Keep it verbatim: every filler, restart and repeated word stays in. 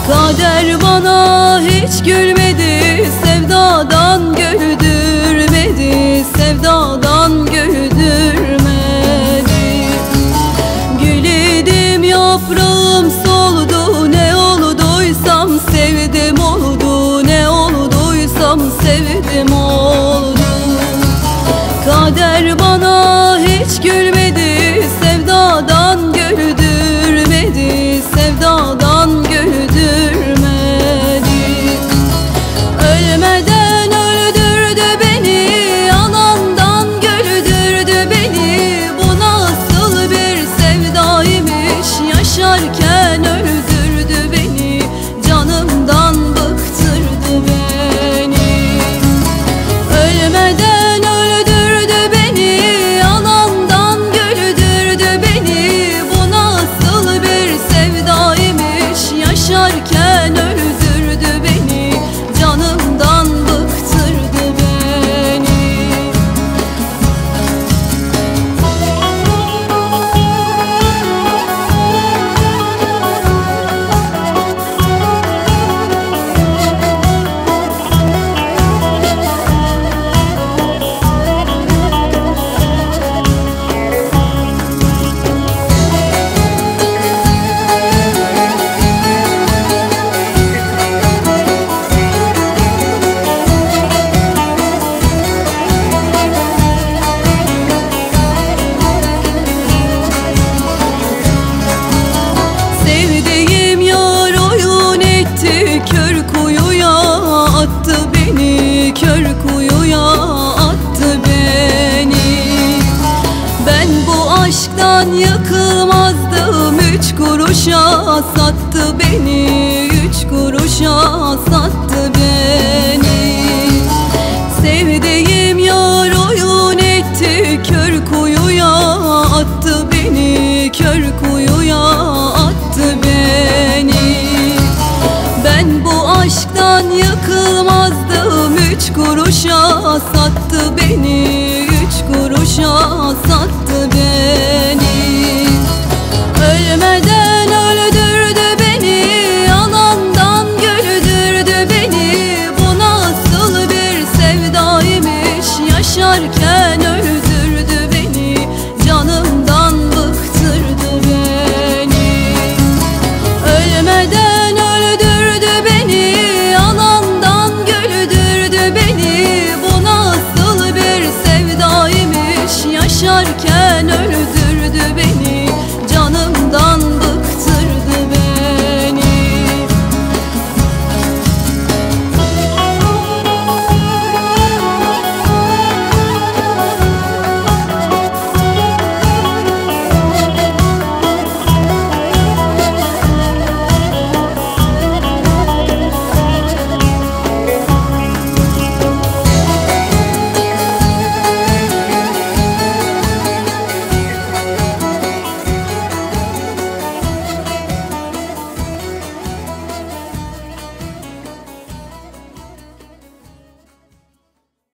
Kader bana hiç gülmedi, sevdadan güldürmedi, sevdadan güldürmedi. Gül idim yaprağım soldu, ne olduysam sevdim oldu, ne olduysam sevdim oldu. Kader bana hiç gülmedi, sevdadan güldürmedi, sevdadan güldürmedi. Ölmeden öldürdü beni, yalandan güldürdü beni. Bu nasıl bir sevdaymış, yaşarken öldürdü beni, canımdan bıktırdı beni. Ölmeden öldürdü beni, yalandan güldürdü beni. Bu nasıl bir sevdaymış, yaşarken öldürdü beni, canımdan bıktırdı beni. Sevdiğim yar oyun etti, kör kuyuya attı beni, kör kuyuya attı beni. Ben bu aşktan yıkılmazdım, üç kuruşa sattı beni, üç kuruşa sattı beni. Sevdiğim yar oyun etti, kör kuyuya attı beni, kör kuyuya attı beni. Ben bu aşktan yıkılmazdım, üç kuruşa sattı beni, üç kuruşa sattı beni.